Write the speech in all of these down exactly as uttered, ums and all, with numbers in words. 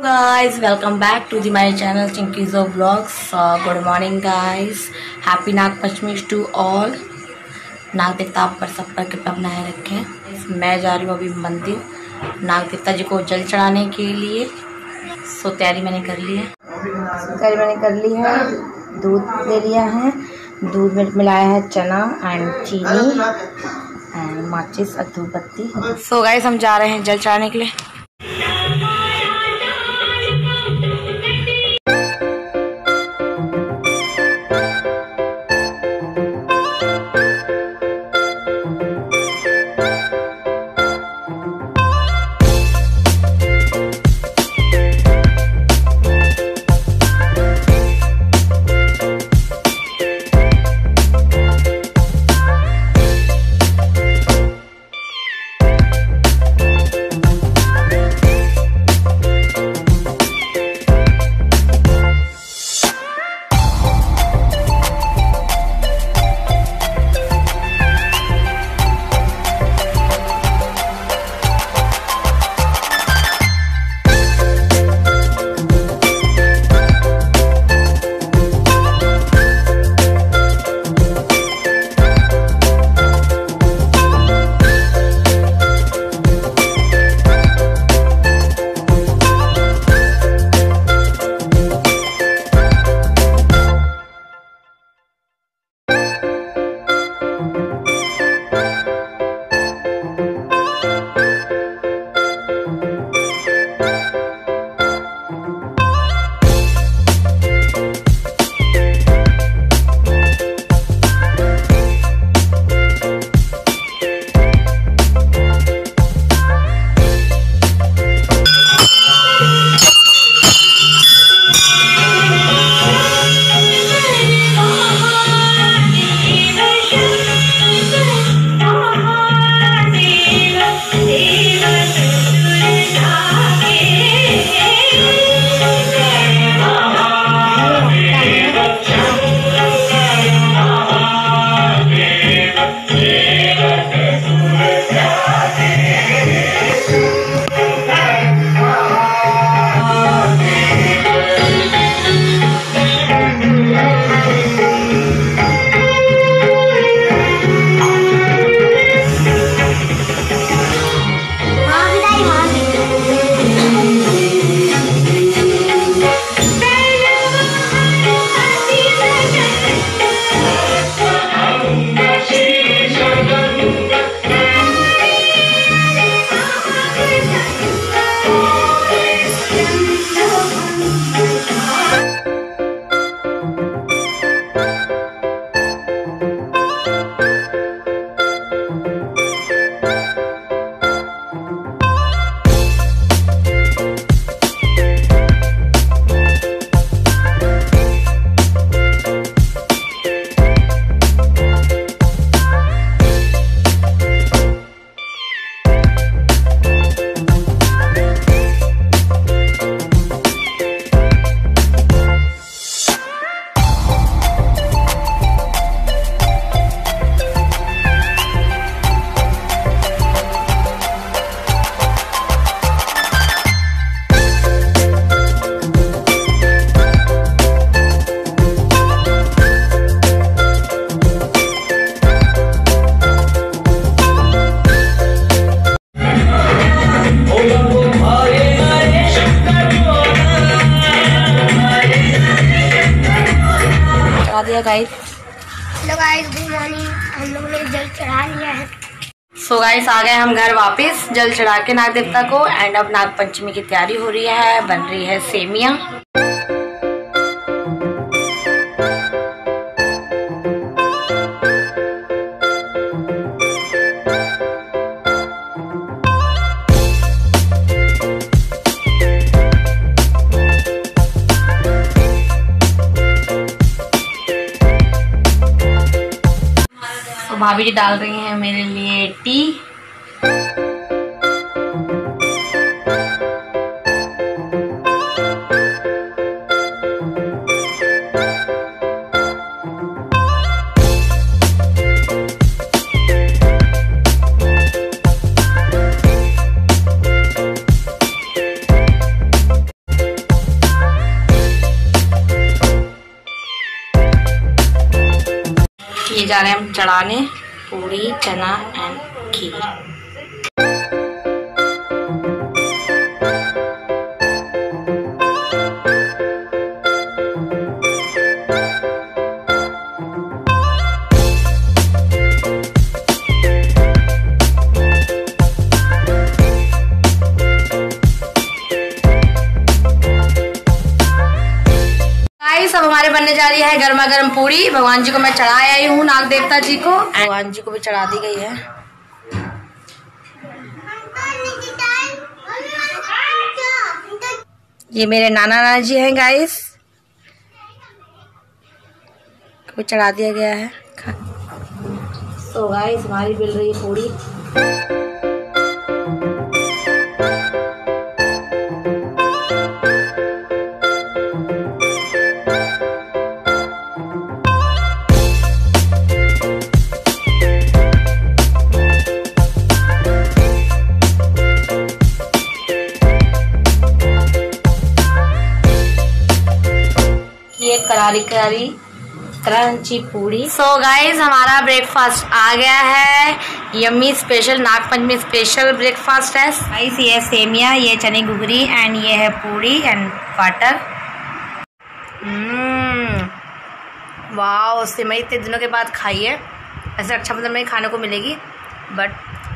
guys, welcome back to the my channel Chinkizo Vlogs. Uh, good morning guys, happy Nag Panchami to all. नाग देवता आप पर सब पर कृपा बनाए रखें। मैं जा रही हूँ अभी मंदिर नाग देवता जी को जल चढ़ाने के लिए। सो तैयारी मैंने कर ली है तैयारी मैंने कर ली है दूध ले लिया है, दूध में मिलाया है चना एंड चीनी एंड माचिस और धूपबत्ती। सो गाइस हम जा रहे हैं जल चढ़ाने के लिए। दिया guys. Hello guys, good morning. हम लोग ने जल चढ़ा लिया है। सो गाइस आ गए हम घर वापस जल चढ़ा के नाग देवता को। एंड अब नाग पंचमी की तैयारी हो रही है, बन रही है सेमिया। भाभी जी डाल रही हैं मेरे लिए टी। जा रहे हैं हम चढ़ाने पूरी चना एंड खीर। सब हमारे बनने जा रही है गर्मा गर्म पूरी। भगवान जी को मैं चढ़ा आई हूँ, नाग देवता जी को, भगवान जी को भी चढ़ा दी गई है। ये मेरे नाना नाना जी हैं गाइस, को चढ़ा दिया गया है। तो गाइस हमारी मिल रही है पूरी। ये करारी करारी crunchy puri. So so guys हमारा ब्रेकफास्ट आ गया है। Yummy special Nagpanchami special breakfast है गाइस। ये सेमिया, ये चने घुघरी एंड ये है पूरी एंड वाटर। वाह, सेमई इतने दिनों के बाद खाई है, ऐसे अच्छा मतलब नहीं खाने को मिलेगी, बट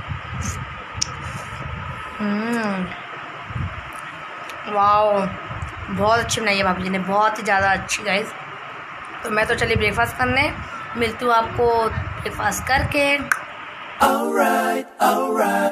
वाह बहुत अच्छी बनाई है भाभी जी ने, बहुत ही ज़्यादा अच्छी गाइस। तो मैं तो चली ब्रेकफास्ट करने, मिलती हूँ आपको ब्रेकफास्ट करके। All right, all right.